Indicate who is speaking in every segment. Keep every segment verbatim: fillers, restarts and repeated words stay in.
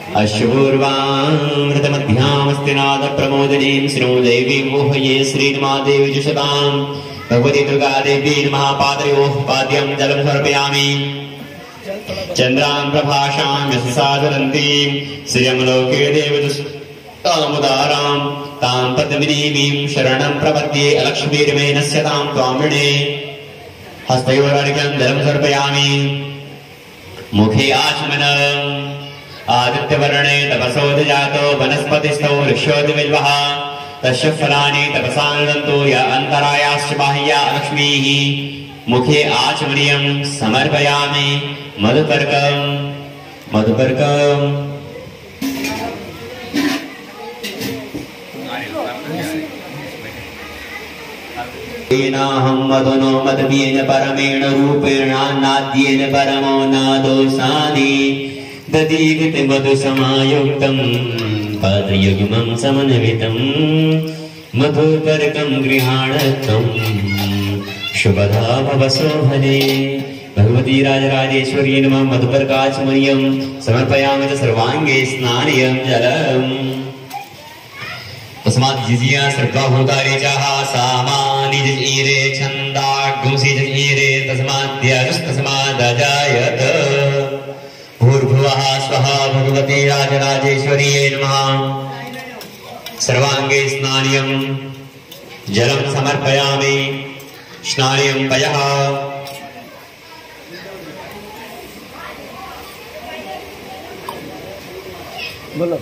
Speaker 1: अश्वपूर्वामृतमध्यामस्तिनाद प्रमोदनीं श्रीनो देवीं मोहये श्रीनमादेवी जुषतां भगवती दुर्गा देवी नमः। पादयोः पाद्यं जलं समर्पयामि। चन्द्रां प्रभाषां यशसा ज्वलन्तीं श्रियं लोके देवदुष्टामुदारां तां पद्मिनीं शरणं प्रपद्ये अलक्ष्मीर्मे नश्यतां त्वामिणे। हस्तयोरर्घ्यं जलं समर्पयामि। मुखे आचमनम् आदित्यवर्णे तपसोदजातो वनस्पतिस्थो ऋष्योदिविद्वः तस्य फलानि तपसा नुदन्तु य अन्तरायाश्च बाह्या लक्ष्मीः। मुखे आचमनीयं समर्पयामि। मधुपर्कं मधुपर्कं नाहं मधुनो मधुमेन परमेण रूपेण नाद्येन परमो नादोषादि ददीगति मधुसमायुक्तं पादयुग्मं समन्वितं मधुपर्कं गृहाणत्वं शुभदा भव शोभने। भगवती राजराजेश्वरी नमः। मधुपर्काचमनीयं समर्पयामि च सर्वाङ्गे स्नानीयं जलम्। तस्मात् जिजिया सर्वा भूतानि चाह सामानि जजीरे छन्दागुंसि जजीरे तस्माद्यजुस्तस्मादजायत। भूर्भुवः स्वः भगवती राजराजेश्वरी नमः। सर्वाङ्गे स्नानीयं जलं समर्पयामि। स्नानीयं पयः
Speaker 2: बोलो।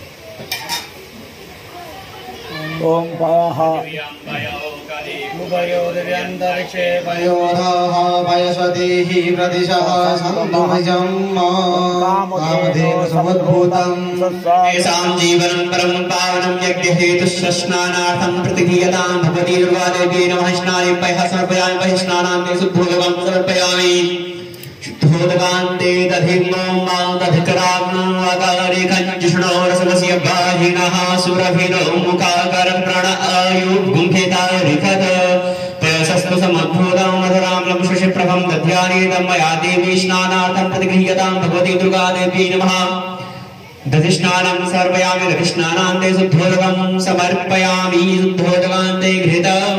Speaker 2: ओम पयः मुभयो दिव्यन्तरिक्षे पयोधः पयसतीहि प्रतिशः सन्नुहजं कामधेनु समुद्भूतं येषां जीवनं परमं पावनं यज्ञहेतुश्च स्नानार्थं प्रतिक्रियतां भगवती दुर्गा देवी नमः। स्नाने पयः समर्पयामि। पयः स्नानान्ते शुद्धोदकं समर्पयामि। शुद्धोदकान्ते दधिर्नो मां दधिकराग्नो वाकारेखञ्जुषणो रसवस्य बाहिनः सुरभिनो मुखाकरं प्रण आयुर्गुंखेतारिखत पयसस्तु समुद्भूतं मधुरां लंशशिप्रभं दध्यानीतं मया देवी स्नानार्थं प्रतिगृह्यतां भगवती दुर्गा देवी नमः। दधिस्नानं समर्पयामि। दधिस्नानान्ते शुद्धोदकं समर्पयामि। शुद्धोदकान्ते घृतम्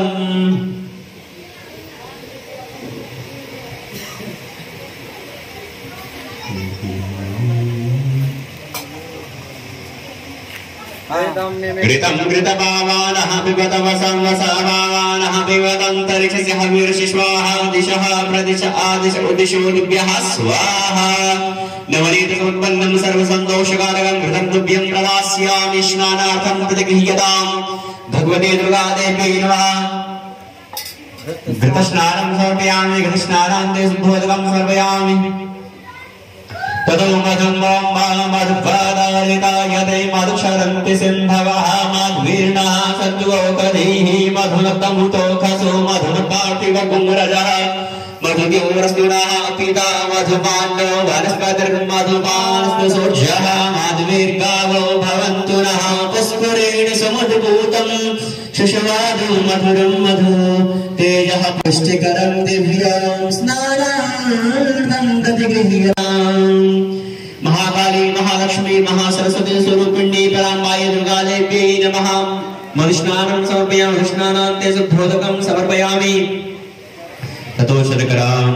Speaker 2: घृतं घृतपावानः पिबत वसं वसवानः पिबदन्तरिक्षस्य हविर्शिश्वाः दिशः प्रदिश आदिश उदिशो दिव्यः स्वाहा। नवनीतसमुत्पन्नं सर्वसन्तोषकारकं घृतं तुभ्यं प्रदास्यामि। स्नानार्थं प्रतिगृह्यतां भगवती दुर्गा देवी नमः। घृतस्नानं समर्पयामि। घृतस्नानान्ते शुद्धोदकं समर्पयामि। ततो मधुं मधुपादायते मधुक्षरन्ति सिन्धवः मध्वीर्णः सद्योकधीः मधुनक्तमुतोखसो मधुनपार्थिवकुङ्गरजः मधुद्योरस्तुनः पिता मधुपाण्डो वनस्पतिर्मधुपानस्तुसूर्यः मधुवीर्गावो भवन्तु नः पुष्करेण समुद्भूतं शिशुवादो मधुरं मधु तेजः पुष्टिकरं दिव्यं स्नानार्थं प्रतिगृह्यताम्। महाकाली महालक्ष्मी महासरस्वती स्वरूपिणी पराम्बायै दुर्गा देवी नमः। मधुस्नानं समर्पयामि। मधुस्नानान्ते शुद्धोदकं समर्पयामि। ततो शतकरां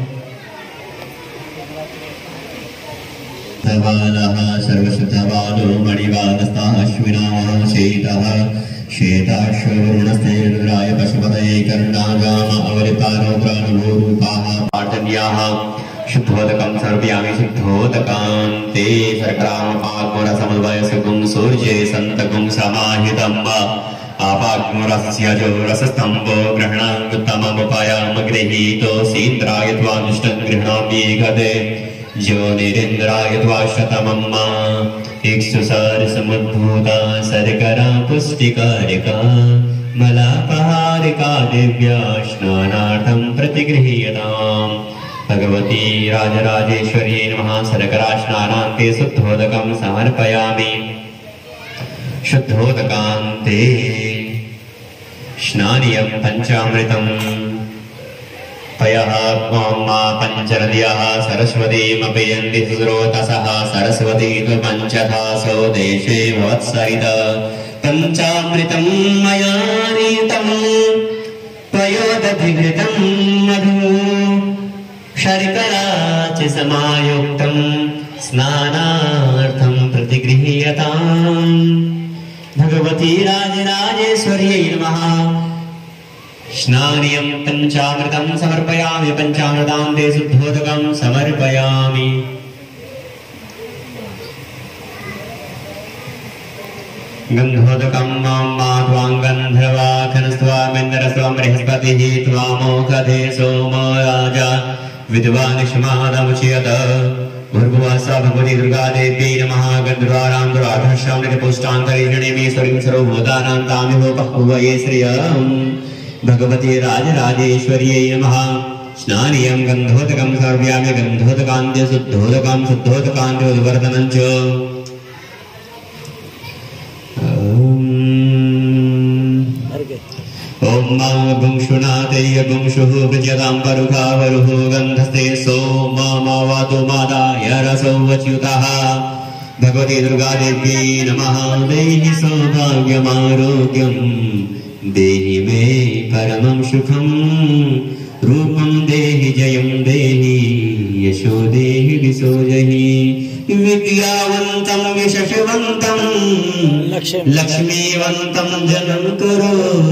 Speaker 2: धवानः सर्वशुद्धवानो मणिवानस्तः अश्विनाः शेतः श्वेताश्वरुणस्ते रुद्राय पशुपतये करुणागाम अवलितारौद्रानुभूरूपाः पाटन्याः। शुद्धोदकं समर्पयामि। शुद्धोदकान्ते शर्करापाग्मरसमन्वयसुगुं सूर्ये सन्तगुं समाहितम् आपाग्मरस्य जो रसस्तम्भो गृह्णाङ्गुत्तममुपयाम गृहीतो सीन्द्राय त्वानुष्टं गृह्णामि गदे ज्योनिरिन्द्राय त्वाश्रतमम् इक्षुसारसमुद्भूता सर्करा पुष्टिकारिका मलापहारिका दिव्या स्नानार्थं प्रतिगृह्यताम्। भगवती राजराजेश्वरी नमः। सर्करा स्नानान्ते शुद्धोदकं समर्पयामि। शुद्धोदकान्ते स्नानीयं पञ्चामृतम् पयः मा पञ्चनद्यः सरस्वतीमपयन्ति सुस्रोतसः सरस्वती त्वपञ्चधासो देशे भवत्सरित पञ्चामृतं मया नीतं पयोदधिघृतं मधु शर्करा च समायुक्तं स्नानार्थं प्रतिगृह्यताम्। भगवती राजराजेश्वर्यै नमः। स्नानियं पञ्चामृतं समर्पयामि पञ्चामृतां ते शुद्धोदकं समर्पयामि। गन्धोदकं मां माध्वां गन्धर्वाखनस्त्वामिन्द्रस्त्वं बृहस्पतिः त्वामोखधे सोमो राजा विद्वानिष्मादमुच्यत। भूर्भुवस्सुवः भगवती दुर्गा देव्यै नमः। गन्धर्वाणां दुराधर्षामृतपुष्टान्तरीक्षणीमीश्वरीं सर्वभूतानां तामिहोपह्वये श्रियम्। भगवती राजराजेश्वर्यै नमः। स्नानियं गन्धोदकं समर्पयामि गन्धोदकान्त्य शुद्धोदकं शुद्धोदकान्त्य उद्वर्तनं च। ओम गुंशुनाते गुंशुः प्रजतां परुखा वरुः गन्धस्ते सोम मावातो मादाय रसो वच्युतः। भगवती दुर्गा देव्यै नमः। देहि सौभाग्यमारोग्यं देहि मे परमं सुखं रूपं देहि जयं देहि यशो देहि दिशो जहि विद्यावन्तं यशस्वन्तं लक्ष्मीवन्तं जनं करो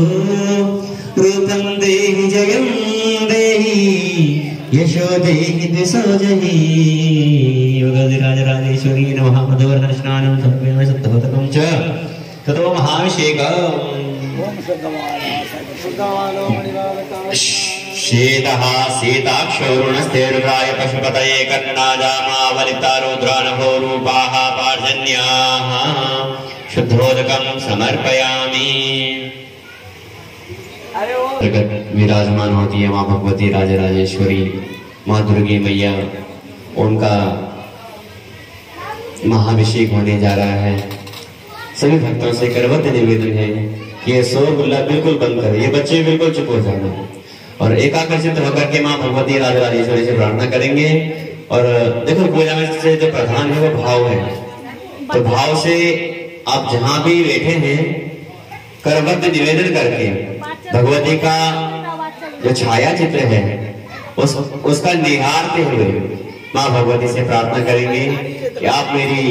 Speaker 2: रूपं देहि जयं देहि यशो देहि दिशो जहि। राजराजेश्वरी नमः। मधुवर्धनस्नानं समर्पयामि शुद्धोदकं च ततो महाभिषेकम्। शेतः सीताक्षौरुणस्तेरुराय पशुपतये कर्णाजामावलिता रुद्रानभो रूपाः पार्जन्याः शुद्धोदकं समर्पयामि। विराजमान होती है माँ भगवती राजराजेश्वरी माँ दुर्गी मैया। उनका महाभिषेक होने जा रहा है। सभी भक्तों से करवत निवेदन है कि ये शोर गुल्ला बिल्कुल बंद करें, ये बच्चे बिल्कुल चुप हो जाना और एकाग्रचित होकर के माँ भगवती राजराजेश्वरी से प्रार्थना करेंगे। और देखो पूजा में से जो प्रधान है वो भाव है, तो भाव से आप जहां भी बैठे हैं करवत निवेदन करके भगवती का जो छाया चित्र है उस उसका निहारते हुए माँ भगवती से प्रार्थना करेंगे कि आप मेरी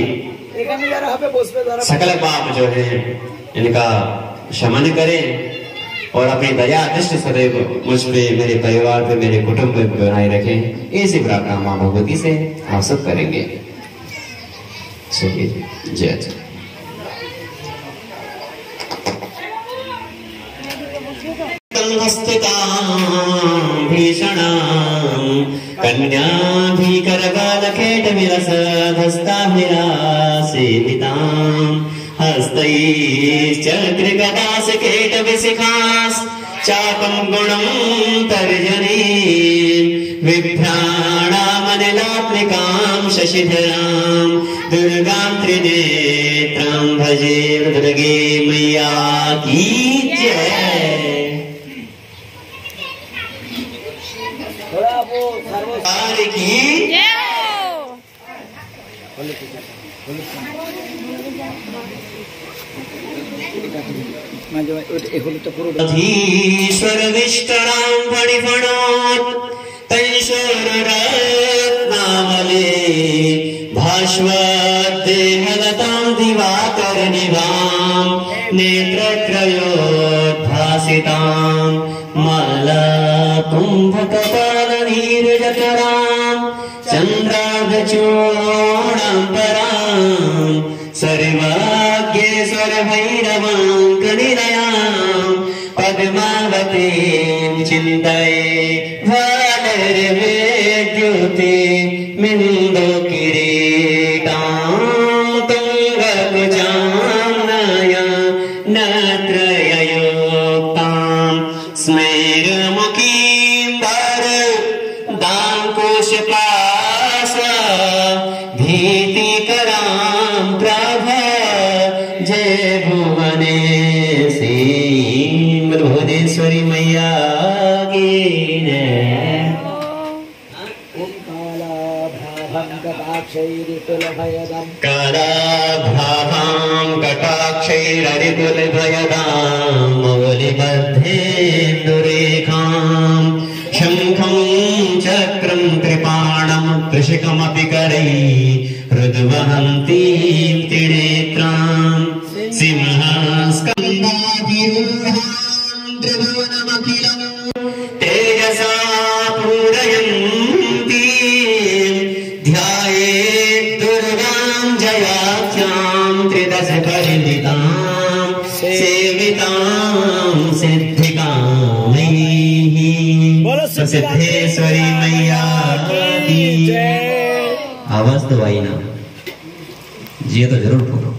Speaker 2: सकल पाप जो है इनका शमन करें और अपनी दया दृष्टि सदैव मुझ पे, मेरे परिवार पे, मेरे कुटुंब पे बनाए रखें। ऐसी प्रार्थना माँ भगवती से आप सब करेंगे। चलिए जय जय। भीषणां कन्याभिकरबालकेटविलसधस्ताभिलासेवितां हस्तैश्चक्रिगदासकेटविशिखाश्चापं गुणं तर्जनीं बिभ्राणामनिलात्मिकां शशिधरां दुर्गां त्रिनेत्रां भजे दुर्गे मैया की जय। की अधीश्वर विष्टरां फणिफणोत् तैशोररत्नावले भास्वद्देहलतां दिवाकरनिभां नेत्रत्रयोद्भासितां मालाकुम्भकपालनीरजकरां चन्द्रार्धचूडां परां सर्वाग्येश्वरभैरवां प्रणिलयां पद्मावतीं चिन्तये वानरवेद्युते मिन्दुकिरीटां तुङ्गभुजां नया नत्रययोक्तां स्मेरमुखीं वरदाङ्कुशपाश भीतिकरां प्रभ जय भुवनेश्वरी भुवनेश्वरी मैया की जय।
Speaker 3: कटाक्षैरितुलभयदम्
Speaker 1: कलाभां कटाक्षैररितुलभयदां मौलिबद्धेन्दुरेखां शङ्खं चक्रं कृपाणं कृषिकमपि करैः हृद्वहन्तीं त्रिनेत्रां सिंहस्कन्धाभिरूढां त्रिभुवनमखिलं तेजसा पूरयन्ती ध्यायेत् दुर्गां जयाख्यां त्रिदशपरिमितां सेवितां सिद्धिकामैः सिद्धेश्वरी मैया की आवाज तो आई ना जी, तो जरूर बोलो।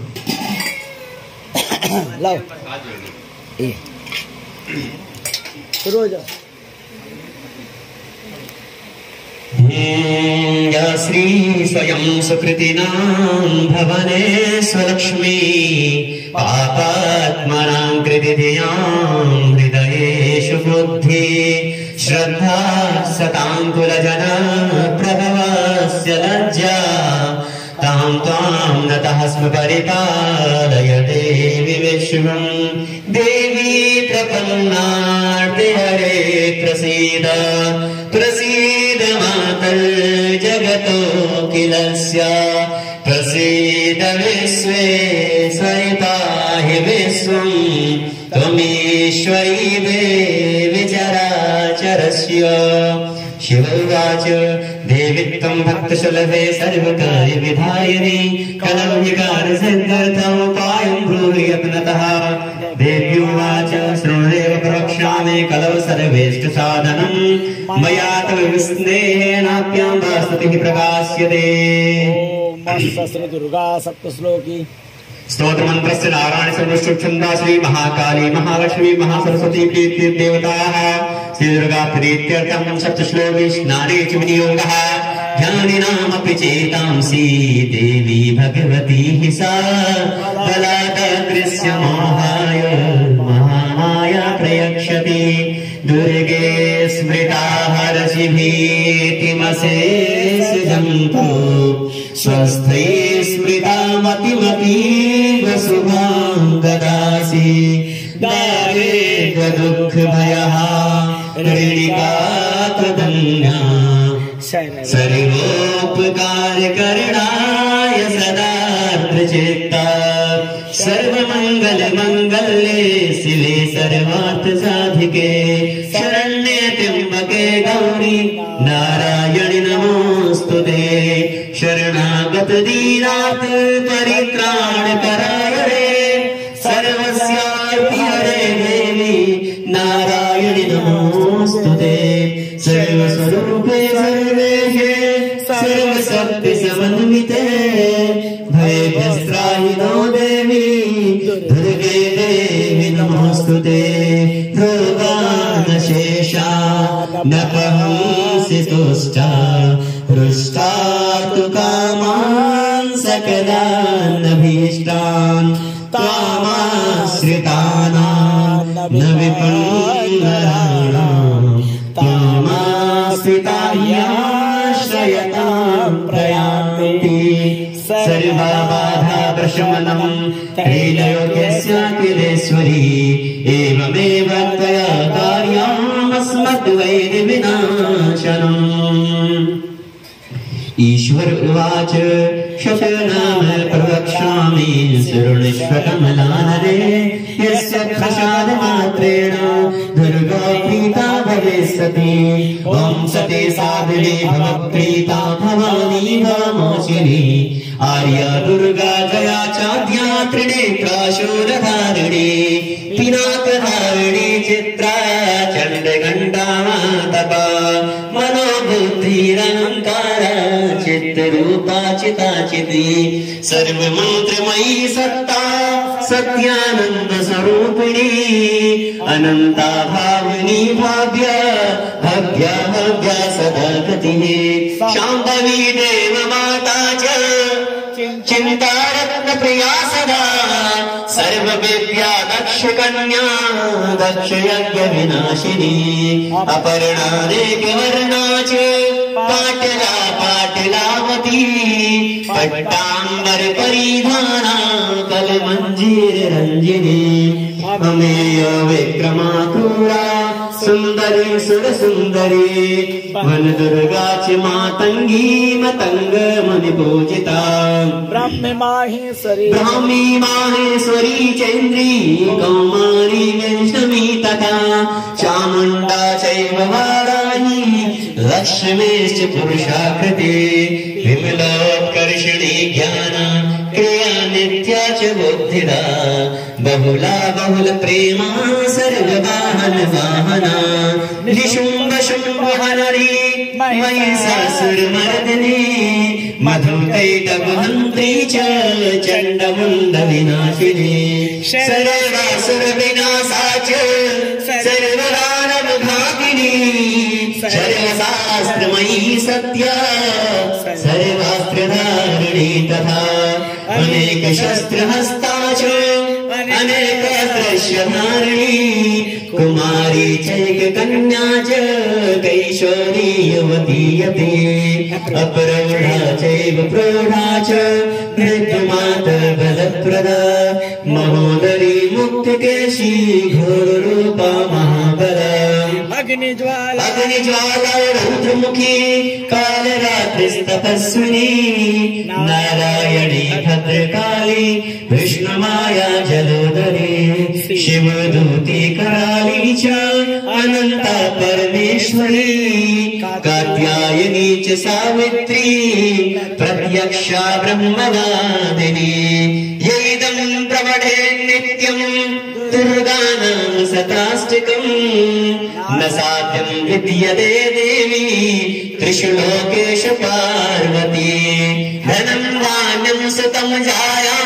Speaker 3: लाओ ए शुरू हो जाओ।
Speaker 1: या श्री स्वयं सुकृतिनां भवने स्वलक्ष्मी पापात्मनां कृति धियां हृदयेषु बुद्धि श्रद्धा सतां कुलजना प्रभवस्य लज्जा तां त्वां नतः स्म परिपालय देवि विश्वं देवी प्रपन्नार्ते हरे प्रसीद प्रसीद मातर्जगतो किलस्य प्रसीद विश्वेश्वरिता हि विश्वं त्वमीश्वरी देवि चराचरस्य। शिव उवाच देवी त्वं भक्तशुलभे सर्वकार्यविधायिनी कलौ विकारसिद्ध्यर्थमुपायं ब्रूहि यत्नतः। देवी उवाच शृणुरेव प्रवक्ष्यामि कलौ सर्वेष्टसाधनं मया तव विस्नेहेनाप्यां स्तुतिः प्रकाश्यते।
Speaker 3: सहस्र दुर्गा सप्तश्लोकी
Speaker 1: स्तोत्रमन्त्रस्य नारायण सर्वश्रुच्छन्दा श्री महाकाली महालक्ष्मी महासरस्वती प्रीति देवताः श्री दुर्गा प्रीत्यर्थं सप्तश्लोकी स्नाने च विनियोगः ध्यानिनामपि चेतांसि देवी भगवती हि सा बलादृश्य मोहाय महामाया प्रयक्षति दुर्गे स्मृता हरसि भीतिमशेष जन्तु स्वस्थै स्मृता मतिमतीव शुभां ददासि दारिद्र्य दुःख भयः ऋणिका त्वदन्या सर्वोपकार करणाय सदा प्रचित्ता सर्वमंगल मंगल्ये शिवे सर्वार्थ साधिके शरण्ये त्र्यंबके गौरी नारायणि नमोस्तुते शरणागत दीनाथ परित्राण परायणे सर्वस्यार्ति हरे देवी नारायणि नमोस्तुते सर्वस्वरूपे सर्वेशे सर्वशक्ति समन्विते भयभ्यस्त्राहि नो देवी दुर्गे देवी नमोस्तुते रोगानशेषा न पहंसि तुष्टा हृष्टा तु कामान् सकलानभीष्टान् तामाश्रितानां न विपन्नराणां तामाश्रितायाश्रयतां प्रयान्ति सर्वबाधा प्रशमनं त्रैलोक्यस्याखिलेश्वरी एवमेव त्वया कार्यमस्मद्वैरिविनाशनम्। ईश्वर उवाच शतनाम प्रवक्ष्यामि शृणुष्व कमलानरे यस्य प्रसादमात्रेण दुर्गा प्रीता भविष्यति। ॐ सते साधिने भवप्रीता भवानी भवमोचिनी आर्या दुर्गा जया चाद्या त्रिनेत्रा शूलधारिणी पिनाकधारिणी चित्रा चण्डघण्टा मातपा मनोबुद्धिरहङ्कारा चित्तरूपा चिताचिती सर्वमन्त्रमयी सत्ता सत्यानन्द स्वरूपिणी अनन्ता भाविनी भाव्य भव्य भव्य सदा गतिः शाम्भवी देव माता च चिन्तारत्न प्रिया सदा
Speaker 2: सर्वविद्या दक्ष कन्या दक्ष यज्ञ विनाशिनी अपर्णा रेखवर्णा च पाटला पाटलावती पट्टांबर परिधाना कलमंजीर रंजिनी अमेय विक्रमा क्रूरा सुंदरी सुर सुंदरी वन दुर्गा च मातंगी मतंग मुनि पूजिता
Speaker 3: ब्रह्म माहेश्वरी
Speaker 2: ब्राह्मी माहेश्वरी चैन्द्री कौमारी वैष्णवी तथा चामुंडा चैव वाराही लक्ष्मीश्च पुरुषाकृते विमलोत्कर्षिणी ज्ञान क्रिया नित्या च बुद्धिदा बहुला बहुल प्रेमा सर्ववाहन वाहना निशुंभ शुंभ हरणी महिषासुरमर्दिनी मधुकैटभहन्त्री च चण्डमुण्ड विनाशिनी सर्वासुर विनाशा च सर्वदानव भागिनी सर्वशास्त्रमयी सत्या सर्वास्त्रधारिणी तथा अनेक शस्त्रहस्ता च अनेक दृश्यधारिणी कुमारी चैक कन्या च कैशोरी युवती यति अप्रौढा चैव प्रौढा च वृद्धमात बलप्रदा महोदरी मुक्तकेशी घोररूपा महाबला
Speaker 3: अग्निज्वाला
Speaker 2: अग्निज्वाला रौद्रमुखी कालरात्रिस्तपस्विनी नारायणी भद्रकाली विष्णुमाया जलोदरी शिवदूती कराली च अनंता परमेश्वरी कात्यायनी च सावित्री प्रत्यक्षा ब्रह्मवादिनी येदं प्रवढे नित्यं दुर्गानां शताष्टकम् न साध्यं विद्यते देवी त्रिषु लोकेषु पार्वती धनं धान्यं सुतं जायां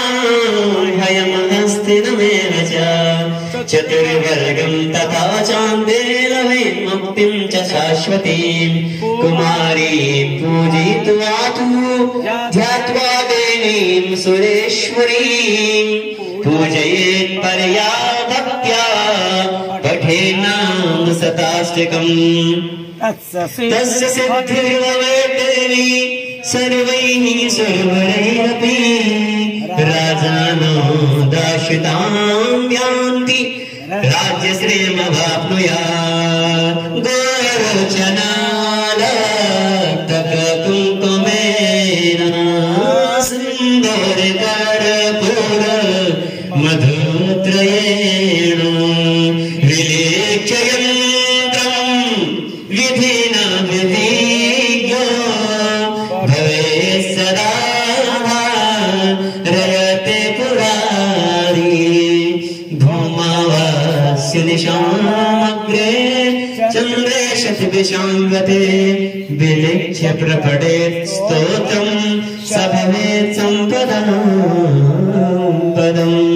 Speaker 2: भयमहस्तिनमेव च चतुर्वर्गं तथा चान्देन वै मुक्तिं च शाश्वतीं कुमारीं पूजयित्वा तु ध्यात्वा देवीं सुरेश्वरीं पूजयेत् परया भक्त्या पठेन्नाम शताष्टकम् तस्य सिद्धिर्भवेत् देवी सर्वैः सुरवरैरपि राजानो दाशितां यान्ति राज्यश्रीमवाप्नुयात् गोरोचनालक्तकुङ्कुमेन सुन्दरकर्पूर मधुत्रयेण विलेख्ययन्त्रम् विधिना विधिज्ञो भवेत् सदा रयते पुरारी धूमावास्य निशामग्रे चन्द्रे शतभिषाङ्गते विलिख्य प्रपठेत् स्तोत्रम् स भवेत् सम्पदम् पदम्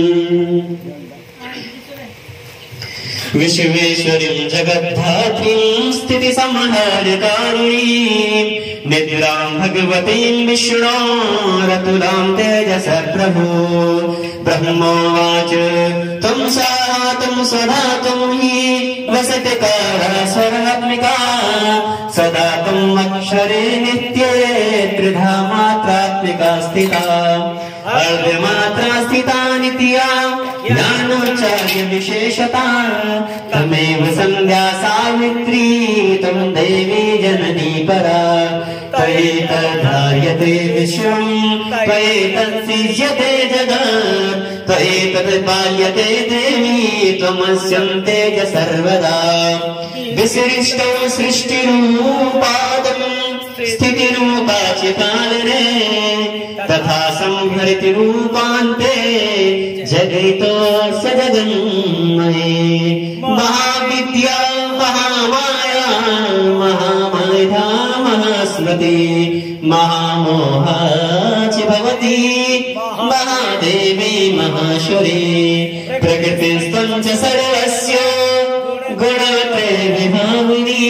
Speaker 2: विश्वेश्वरीं जगद्धात्रीं स्थितिसंहारकारिणीं निद्रां भगवतीं विष्णोरतुलां तेजस प्रभो ब्रह्मोवाच त्वं साहा त्वं सदा त्वं हि वसति काला स्वर्णात्मिका सदा त्वम् अक्षरे नित्ये त्रिधा मात्रात्मिका स्थिता अर्धमात्रा स्थिता नित्या ज्ञानोच्चार्य विशेषता तमेव संध्या सावित्री त्वं देवी जननी परा त्वयैतद्धार्यते विश्वं त्वयैतत्सिज्यते जगत् त्वयैतत्पाल्यते देवी त्वमस्यन्ते च सर्वदा विसृष्टौ सृष्टिरूपादं स्थितिरूपा च पालने तथा संहृति रूपान्ते जगतो स जगन्मये महाविद्या महामाया महामेधा महास्मृति महामोहा च भवति महादेवी महाश्वरी प्रकृतिस्त्वं च सर्वस्य गुणवते विभाविनी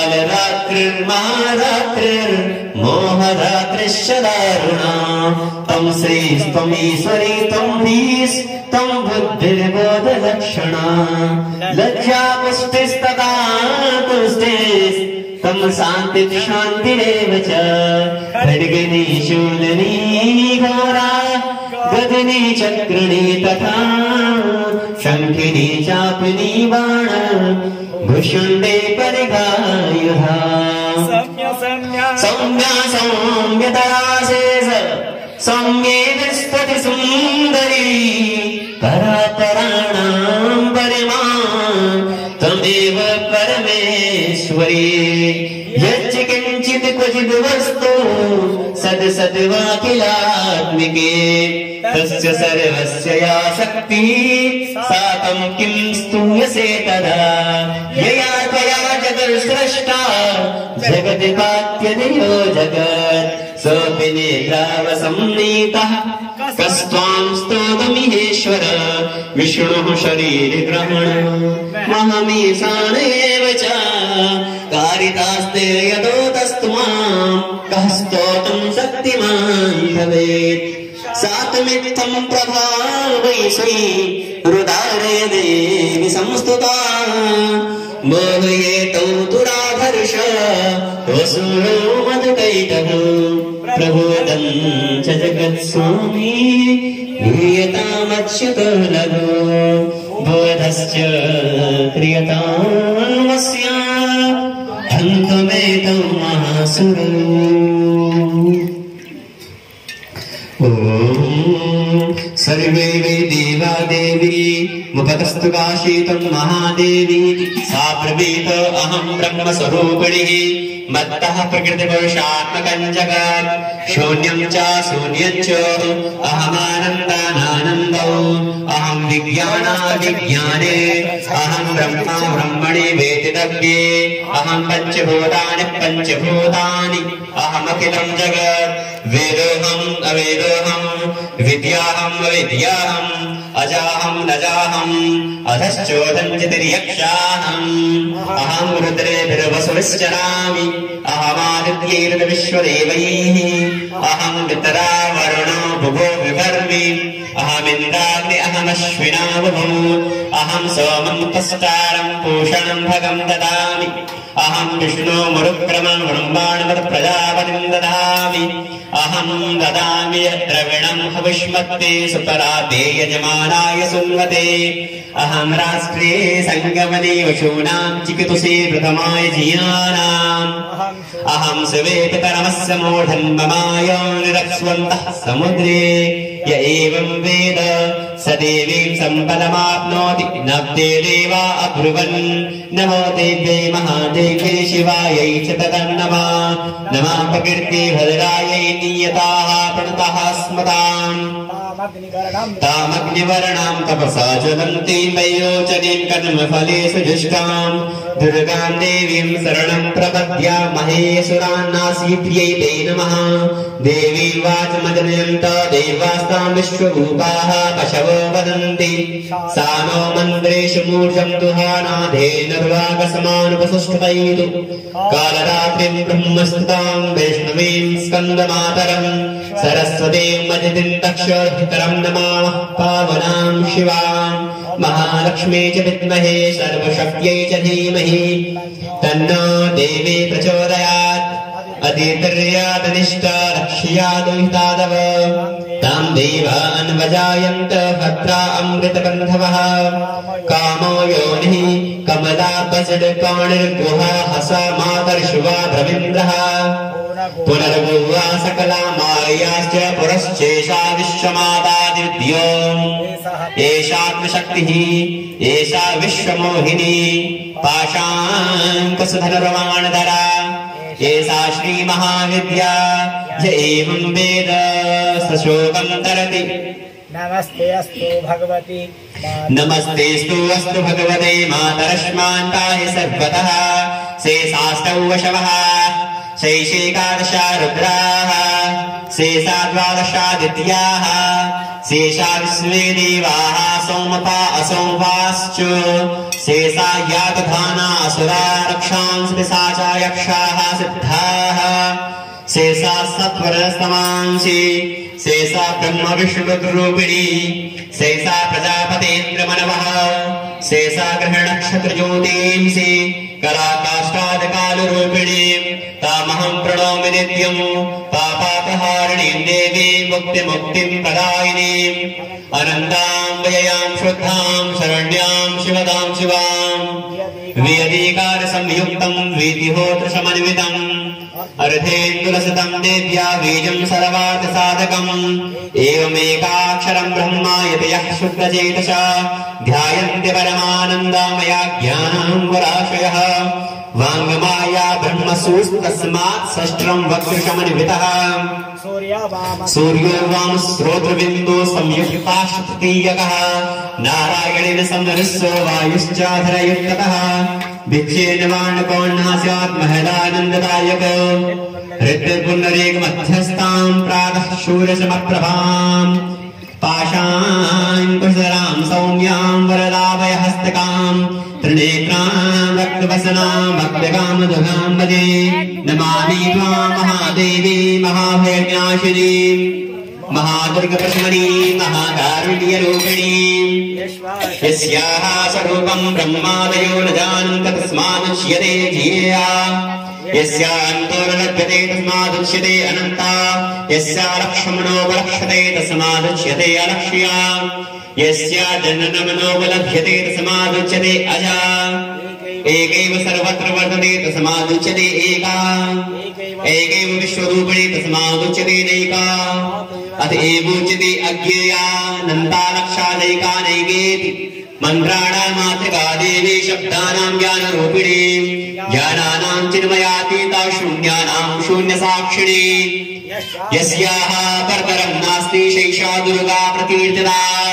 Speaker 2: कालरात्रिर्महारात्रिर्मोहरात्रिश्च दारुणा त्वं श्रीस्त्वं ईश्वरी त्वं धीस् त्वं बुद्धिर्बोधलक्षणा लज्जा पुष्टिस्तथा तुष्टिस् त्वं शान्तिः शान्तिरेव च खड्गिनी शूलिनी घोरा गदिनी चक्रिणी तथा शङ्खिनी चापिनी बाण भुषुण्डे परिघायुधा सौम्या सौम्यतरा शेष सौम्ये विस्तति सुन्दरी परापराणां परिमा त्वमेव परमेश्वरी यच्च किञ्चित् क्वचिद् वस्तु सद् सद् वा किलात्मिके तस्य सर्वस्य या शक्तिः सा तं किं स्तूयसे तदा यया त्वया जगत्सृष्टा जगत्पात्यदयो जगत् सोऽपि नेत्रावसंनीतः कस्त्वां स्तोतुमिहेश्वर विष्णुः शरीरग्रहण महमीशान एव च कारितास्ते यतो तस्त्वां कः स्तोतुं शक्तिमान् भवेत् सात्मित्थं प्रभावैषी रुदारे देवि संस्तुता मोहयेतौ दुराधर्ष वसूरो मधुकैटभो प्रबोधं च जगत्स्वामी नीयतामच्युतो लघो बोधश्च क्रियतामस्या हन्तमेतौ महासुरो सर्वे वै देवा देवी मुपतस्तु काशीतं महादेवी सा ब्रवीत अहं ब्रह्मस्वरूपिणी मत्तः प्रकृतिपुरुषात्मकं जगत् शून्यं च शून्यं च अहमानन्दानानन्दौ अहं विज्ञानाविज्ञाने अहं ब्रह्मा ब्रह्मणि वेदितव्ये अहं पञ्चभूतानि पञ्चभूतानि अहमखिलं जगत् वेदोऽहम् अवेदोऽहम् विद्याहम् अविद्याहम् अजाहम् नजाहम् अधश्चोदम् च तिर्यक्षाहम् अहम् रुद्रेभिर्वसुभिश्चरामि अहमादित्यैर्विश्वदेवैः अहम् पितरा वरुणो भुवो विभर्मि अहमिन्द्राग्नि अहमश्विना बुभु अहम् सोमम् पुष्टारम् पूषणम् भगम् ददामि अहम् विष्णो मरुक्रमम् ब्रह्माण्डमत् प्रजापतिम् ददामि अहम् ददामि द्रविणम् हविष्मत्ते सुपराते यजमानाय सुन्वते अहम् राष्ट्रे सङ्गमने वशूनाम् चिकितुषे प्रथमाय जीयानाम् अहम् शिवेति परमस्य मूढम् ममाय निरक्ष्वन्तः समुद्रे य एवम् वेद स देवीम् सम्पदमाप्नोति नब्दे देवा अब्रुवन् नमो देव्यै महादेव्यै शिवायै च तदन्नमः नमः प्रकृति भद्रायै नियताः प्रणतः स्मताम् तामग्निवर्णां तपसा ज्वलन्तीं वैरोचनीं कर्मफलेषु जुष्टां दुर्गां देवीं शरणं प्रपद्यामहे सुरान्नासीत्यै ते नमः देवी वाचमजनयन्त देवास्तां विश्वरूपाः पशवो वदन्ति सा नो मन्त्रेषु मूर्छं दुहानाधेनुर्वागसमानुपसुष्ठुतैतु कालरात्रिं ब्रह्मस्तुतां वैष्णवीं स्कन्दमातरं सरस्वतीं मजितिं तक्षोर्भितरं नमामः पावनां शिवां महालक्ष्मी च विद्महे सर्वशक्त्यै च धीमहि तन्नो देवी प्रचोदयात् अतिर्यादनिष्ठा रक्ष्यादुहितादव तां देवान् वजायन्त भद्रा अमृतबन्धवः कामो योनिः कमला वज्रपाणिर्गुहा हसा मातर्षुवा भ्रमिन्द्रः पुनर्गुहा सकला मायाश्च पुरश्चेषा विश्वमातादिविद्यो एषात्मशक्तिः एषा विश्वमोहिनी पाशाङ्कुशधनुर्वाणधरा एषा श्रीमहाविद्या य एवं वेद स शोकं तरति
Speaker 3: नमस्ते अस्तु भगवती
Speaker 2: नमस्तेस्तु अस्तु भगवते मातरश्मान् पाहि सर्वतः शेषाष्टौ वशवः शैशेकादशा रुद्राः शेषा द्वादशादित्याः शेषा विश्वे देवाः सोमपा असोमपाश्च शेषा यातधाना असुरा रक्षांस पिशाचा यक्षाः सिद्धाः शेषा सत्वरस्तमांसी शेषा ब्रह्म विष्णुरूपिणी शेषा प्रजापतेन्द्र मनवः शेषा ग्रह नक्षत्र ज्योतिंसी कला काष्ठाद काल रूपिणी तामहं प्रणौमि नित्यं पापापहारिणीं देवी मुक्ति मुक्तिं प्रदायिनीं अनन्तां व्ययां शुद्धां शरण्यां शिवदां शिवां वेदिकार संयुक्तं वीतिहोत्र समन्वितम् अर्धेन्दुलसतं देव्या बीजं सर्वार्थ साधकम् एवमेकाक्षरं ब्रह्मा यतयः शुद्धचेतसा ध्यायन्ति परमानन्दामया ज्ञानाम्बराशयः वाङ्गमाया ब्रह्मसूस्तस्मात् षष्ट्रं वक्रशमन्वितः सूर्यो वाम श्रोत्रबिन्दु संयुक्ताष्टतीयकः नारायणेन समनस्सो वायुश्चाधरयुक्तः विच्छेन वाणकोन्नास्यात् महदानन्ददायक हृदयपुण्डरीकमध्यस्थां प्रातः शूरसमप्रभाम् पाशाङ्कुशरां सौम्यां वरदाभयहस्तकां त्रिनेत्रां रक्तवसनां भक्तकां मधुगां भजे नमामि त्वां महादेवी महाभयनाशिनी महादुर्गप्रशमनी महाकारुण्यरूपिणी यस्याः स्वरूपं ब्रह्मादयो न जानन्ति तस्मादुच्यते धिया यस्यान्तो न लभ्यते तस्मादुच्यते अनन्ता यस्या लक्ष्मणोपलक्ष्यते तस्मादुच्यते अलक्ष्या यस्या जननमनोपलभ्यते तस्मादुच्यते अजा एकैव सर्वत्र वर्तते तस्मादुच्यते एका एकैव विश्वरूपिणी तस्मादुच्यते नैका अत एवोच्यते अज्ञेया नन्तालक्षादैका नैकेति मन्त्राणामात्रिका देवी शब्दानां ज्ञानरूपिणी ज्ञानानां चिन्मयातीता शून्यानां शून्यसाक्षिणी यस्याः परतरं नास्ति शैषा दुर्गा प्रकीर्तिता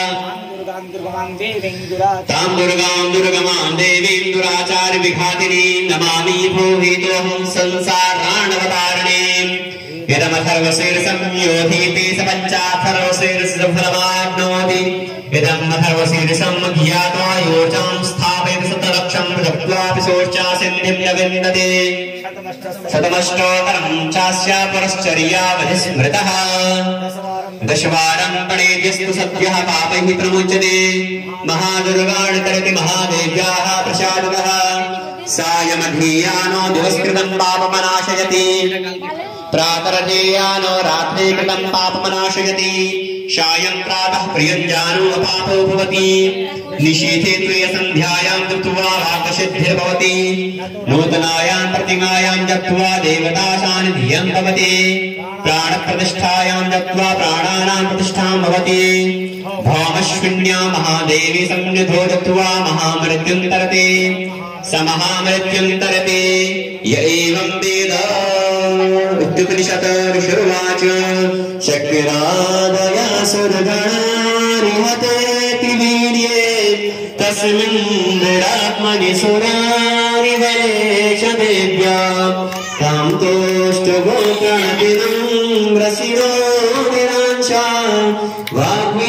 Speaker 2: तां दुर्गां दुर्गमां देवीं दुराचार विघातिनीं नमामि भूहितोऽहं संसाराणवतारिणीं यदमथर्वशीर्षं योधीति स पञ्चाथर्वशीर्षफलमाप्नोति इदम् अथर्वशीर्षं ज्ञात्वा योचां स्थापयति शतलक्षं जप्त्वापि सोच्चा सिद्धिं न विन्दते शतमष्टोत्तरं चास्य पुरश्चर्यावधि स्मृतः दशवारं पठेद्यस्तु सद्यः पापैः प्रमुच्यते महादुर्गाणि तरति महादेव्याः प्रसादतः सायमधीयानो दिवस्कृतं पापमनाशयति प्रातरधीयानो रात्रे कृतं पापमनाशयति सायं प्रातः प्रियञ्जानो अपापो भवति निशीथे त्वयसन्ध्यायां कृत्वा वाक्सिद्धिर्भवति नूतनायां प्रतिमायां जप्त्वा देवतासान्निध्यं भवति प्राणप्रतिष्ठायां जप्त्वा प्राणानां प्रतिष्ठां भवति भौमश्विन्या महादेवी सन्निधौ जप्त्वा महामृत्युं तरति स महामृत्युं तरति य एवं वेद विद्युपनिषत् ऋषिर्वाच शक्तिरादया सुरगणारिहतेति वीर्ये तस्मिन् दृढात्मनि सुरारिवरे च देव्या तां तोष्टगोप्रणतिनं रसिरो निरांशा वाग्मी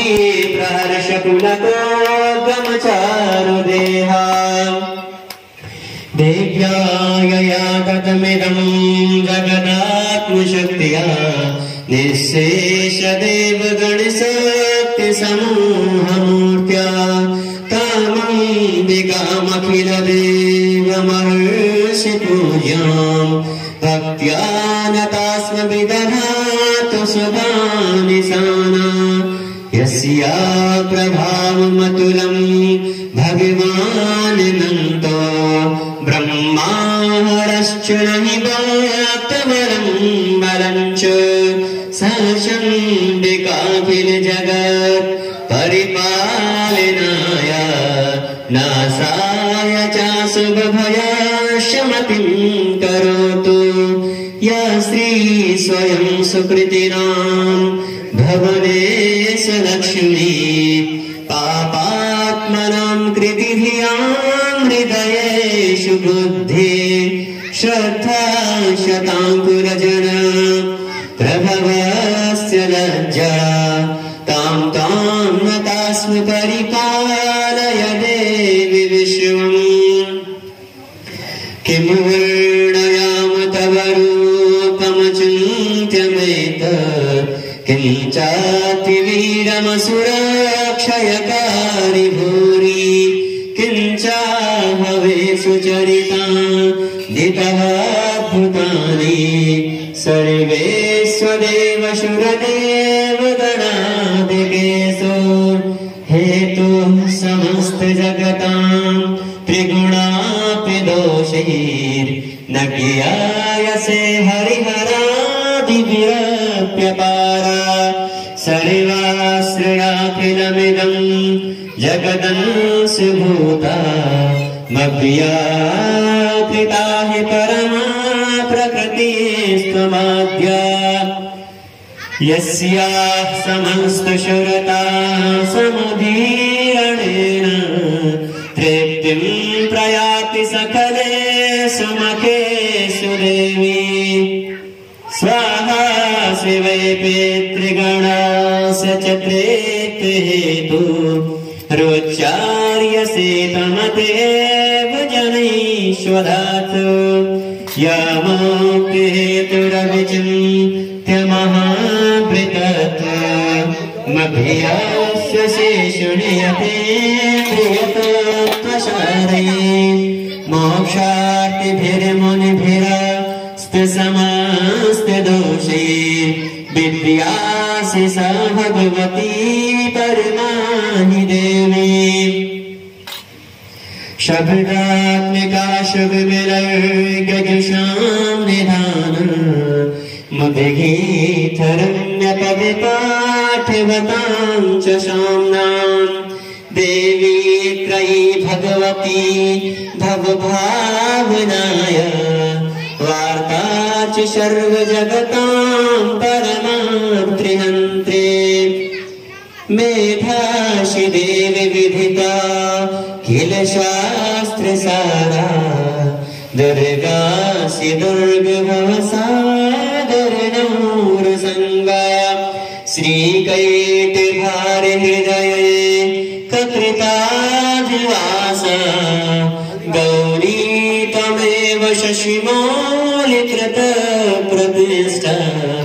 Speaker 2: प्रहर्षकुलकोद्गमचारुदेहा देव्या यया गतमिदं जगदात्मशक्त्या निःशेषदेवगणशक्तिसमूहमूर्त्या तामम्बिकामखिलदेवमहर्षिपूज्यां भक्त्या नतास्मभिदधातु शुभानिशाना यस्या प्रभावमतुलं भगवानन्तो ब्रह्माहरश्च नहि वाक्तबलं बलं च स चण्डिकाखिल जगत् परिपालनाय नाशाय च शुभभयाशमतिं करोतु या श्री स्वयं सुकृतिनां भवनेश लक्ष्मी पापात्मनां कृतिधियां हृदयेषु बुद्धि श्रद्धा शताङ्कुरजन प्रभवस्य लज्जा तां तां नतास्मि परिपालय देवि विश्वम् किं वर्णयाम तव रूपमचूर्णम्
Speaker 1: वीरमसुरक्षयकारि भूरि किञ्चाहवे सुचरिता दितः भूतानि सर्वे स्वदेव शुरदेव गणादिकेशो हेतु समस्त जगतां त्रिगुणापि दोषैर्न ज्ञायसे हरिहरादिव्यप्यपारा सर्वाश्रयाखिलमिदं जगदंशभूता मव्याकृता हि परमा प्रकृतिस्त्वमाद्या यस्याः समस्तशुरता समुदीरणेन तृप्तिं प्रयाति सकले सुमखेषु देवी स्वाहा शिवे पितृगणास्य च प्रीतिहेतु रोच्चार्यसे तमतेव जनैश्वरात् यामोक्तिहेतुरविचिन्त्यमहाभृतत्वमभियास्य शेषुणीयते प्रियतत्वशारये मोक्षार्थिभिर्मुनिभिरस्तसमास्तदोषे विद्यासि सा भगवती परमाहि देवी शब्दात्मिका शुभविलर्गजुषां निधान मभिगीतरम्यपविपाठवतां च शाम्नां देवी त्रयी भगवती भवभावनाय वार्ता च सर्वजगतां परमात्रिहन्त्रे मेधाशि देवी विधिता किल शास्त्रसारा दुर्गासि दुर्गभवसागरनूरसङ्गा श्रीकैटभारहृदये ककृताधिवासा गौरी त्वमेव शशिमौलिकृतप्रतिष्ठा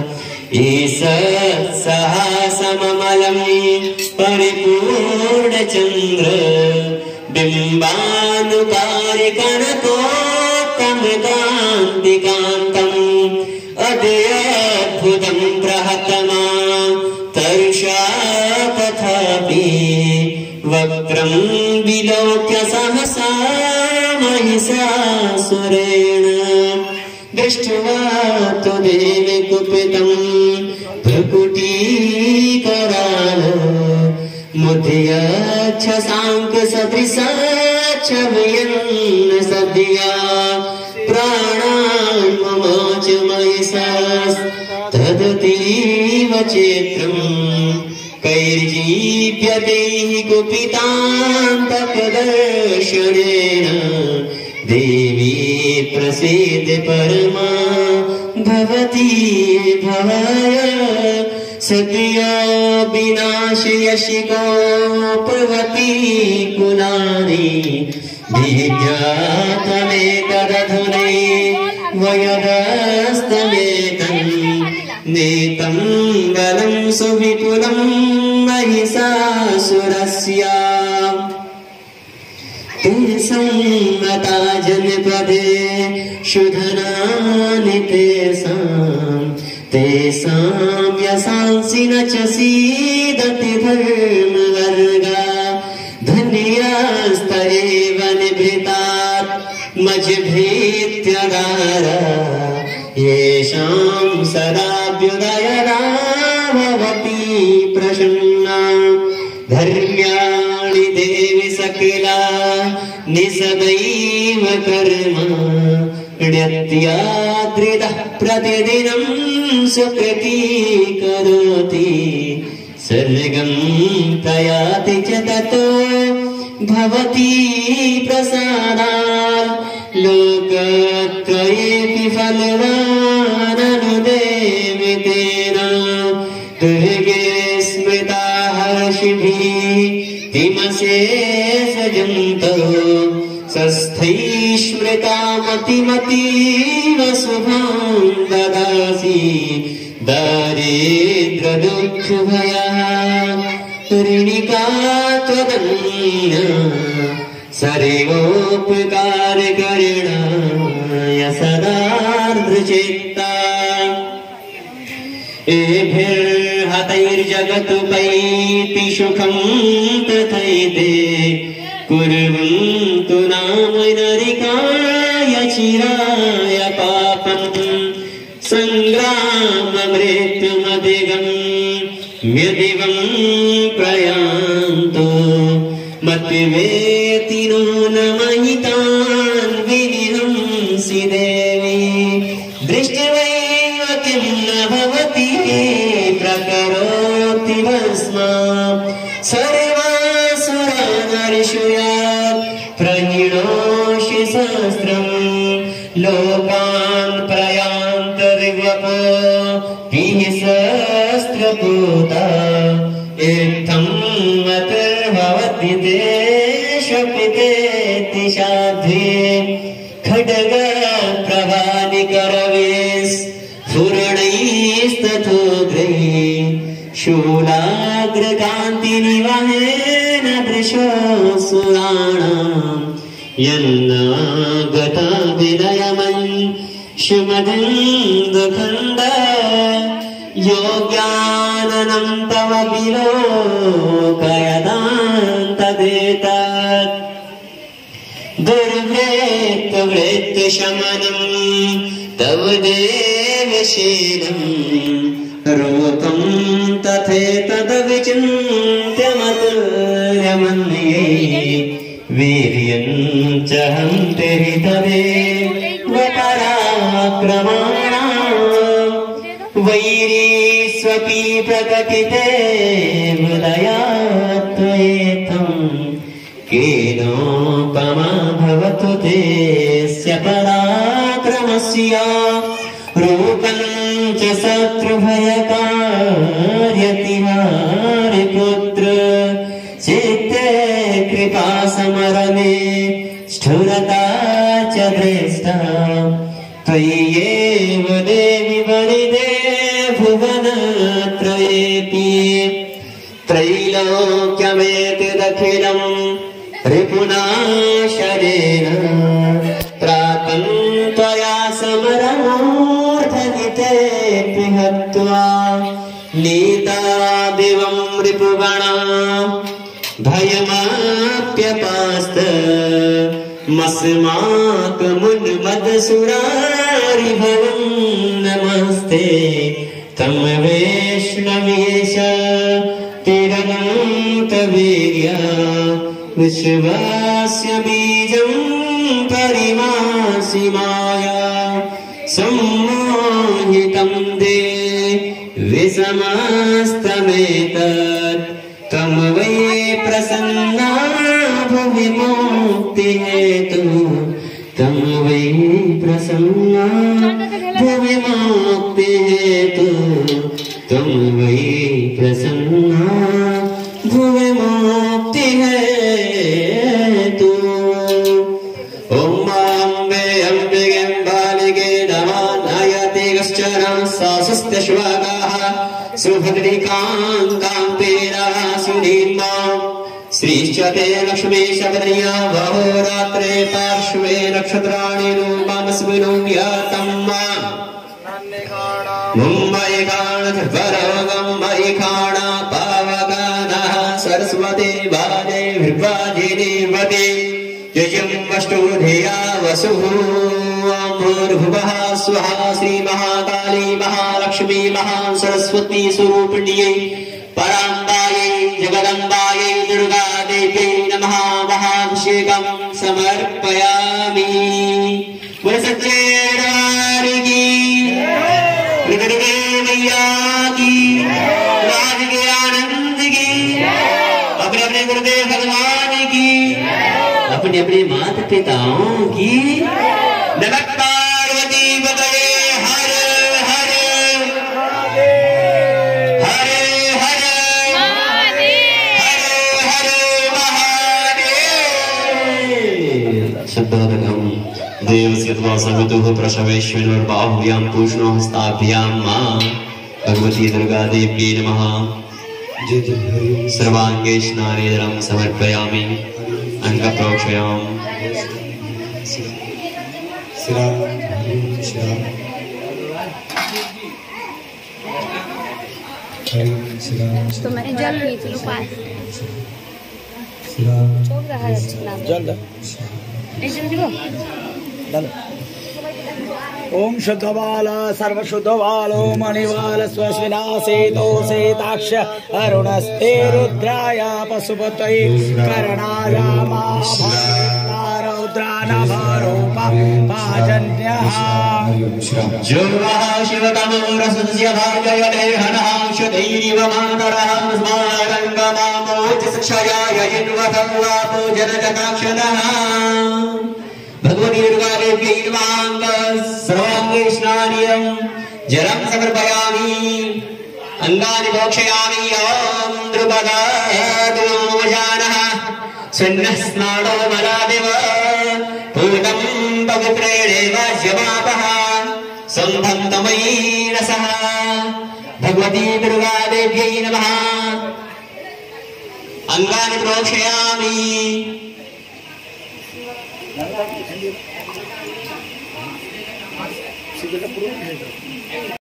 Speaker 1: ईषत्सहासममलं परिपूर्णचन्द्र बिम्बानुकारिकनकोत्तमकान्तिकान्तम् अद्भुतं प्रहतमा तरुषा तथापि वक्त्रं विलोक्य सहसा महिषासुरेण दृष्ट्वा तु देवि कुपितं भ्रुकुटीकराल मुद्यच्छ साङ्कसदृशच्छवयन् सद्या प्राणान् ममोच महिषास्तदतीव चेत्रम् कैर्जीप्यते हि कुपितान्तकदर्शनेन देवी प्रसीद परमा भवती भवाय सत्यो विनाशयशिको प्रवती कुलानि विज्ञातमेतदधुने वयदस्तमेतम् नेतं बलं सुविपुलं महिषासुरस्य तेषां जनपदे शुधनानि तेषां तेषां यशांसि न च सीदति धर्मवर्गा धन्यास्तरेव निभृतात् मज्भृत्यगारा येषां सदाभ्युदयदा भवति प्रसन्ना धर्म्याणि देवि सकला निसदैव कर्म ण्यत्याद्रितः प्रतिदिनं सुकृती करोति सर्गं प्रयाति च ततो भवति प्रसादात् लोकत्रयेऽपि फलवाननुदेवि तेन दुर्गे स्मृता हर्षिभिः तिमशेषजन्तौ सस्थैः स्मृता मतिमतीव शुभां ददासि दारिद्र्यदुःखभया
Speaker 2: ऋणिका त्वदन्य सर्वोपकार करिणाय सदार्द्रचित्ता एभिर्हतैर्जगतुपैति सुखं तथैते कुर्वन्तु नाम नरिकाय चिराय पापम् संग्राम मृत्युमधिगम् म्यदिवं प्रयान्तो मतिवेति नो न महितान् विनिहंसि देवी दृष्टिवैव किं न भवति प्रकरोति भस्मा सर्वासुरानर्षुयात् प्रणिनोषि सहस्रम् लोकान् प्रयान्तरिवपो पिः सहस्रपूता इत्थं मतिर्भवति देशपितेति साध्वी खड्ग प्रभानिकरवेस् फुरणैस्तथोग्रैः शूलाग्रकान्तिनिवहेन दृशो सुराणाम् यन्नागता विनयमन् शुमदन्दखण्ड योग्याननं तव विलोकयदान्तदेतात् दुर्वृत्तवृत्तशमनं तव देवशीलं रूपं तथेतदविचिन्त्यमतुर्यमन्ये वीर्यं च हन्ति हृदये पराक्रमाणाम् वैरी स्वपि प्रकटिते हृदयात्वयेतं केनोपमा भवतु तेस्य पराक्रमस्य रूपं च शत्रुभयकार्यतिहारिपुत्र चित्ते कृपा समरणे स्फुरता च दृष्टा त्वय्येव देवि वरिदे भुवनत्रयेऽपि त्रैलोक्यमेतदखिलं रिपुनाशरेण प्रातं त्वया समरमूर्धनितेऽपि हत्वा नीता दिवं रिपुगणा भयमाप्यपास्त मस्माकमुन्मदसुरारिभवं नमस्ते तं वैष्णवेश तिरनन्तवीर्य विश्वास्य बीजं परिमासि माया सम्मोहितं दे विषमस्तमेतत् तम वै प्रसन्ना भुवि मुक्तिहेतु तम वै प्रसन्ना भुवि मुक्तिहेतु तम वै प्रसन्ना भुवि मुक्तिहेतु। ओम अम्बे अम्बिके बालिके नमः नयति कश्चन सासुस्ते श्वागाः सुभद्रिकान्ताम्पेरः सुनीमा श्रीश्चते लक्ष्मी शबर्या वहोरात्रे पार्श्वे नक्षत्राणि रूपमस्मिनुन्यतम् मुम्बै काणध्वरवगम्बै काणा पावकानः सरस्वती वाजे विभाजिनीवती यजम्वष्टो धिया वसुः भूर्भुवः स्वः श्रीमहाकाली महालक्ष्मी महासरस्वती स्वरूपिण्यै पराम्बायै जगदम्बायै दुर्गा देव्यै नमः महाभिषेकं समर्पयामि। बोल सच्चे दरबार की प्रगटे मैया की राज के आनंद की अपने अपने गुरुदेव भगवान की अपने अपने माता पिताओं की नमः पार्वती पतये हर हर हर हर हर महादेव। शुद्धोदकम् देवस्य सवितुः प्रसवेश्विनोर्बाहुभ्यां पूष्णो हस्ताभ्यां मां भगवती दुर्गा देव्यै नमः। सर्वांगे स्नानेरं समर्पयामि अंग प्रोक्षयामि
Speaker 4: तो मैं जल रही थी पास चौक रहा है
Speaker 3: जल दो
Speaker 4: जल्दी वो
Speaker 3: डालो। ओम शुद्धबाल सर्वशुद्धबालो मणिवाल स्वस्विनाशे दोषेताक्ष अरुणस्ते रुद्राय पशुपतये करणाय महाभारौद्रानभारूपा पाजन्यः
Speaker 2: जुह्वः शिवतमो रसस्य भागयते हनः शुदैरिव मातरः स्मारङ्गमामोजसक्षयाय यन्वथवापो जनजटाक्षरः भगवती दुर्गादेव्यै नमः सर्वाङ्गे स्नानियं जलं समर्पयामि अङ्गानि प्रोक्षयामि ॐ द्रुपदादुमोजानः सुन्नः स्नानो मलादिव पूतं पवित्रेणेव जमापः सम्भं तमयी रसः भगवती दुर्गादेव्यै नमः अङ्गानि प्रोक्षयामि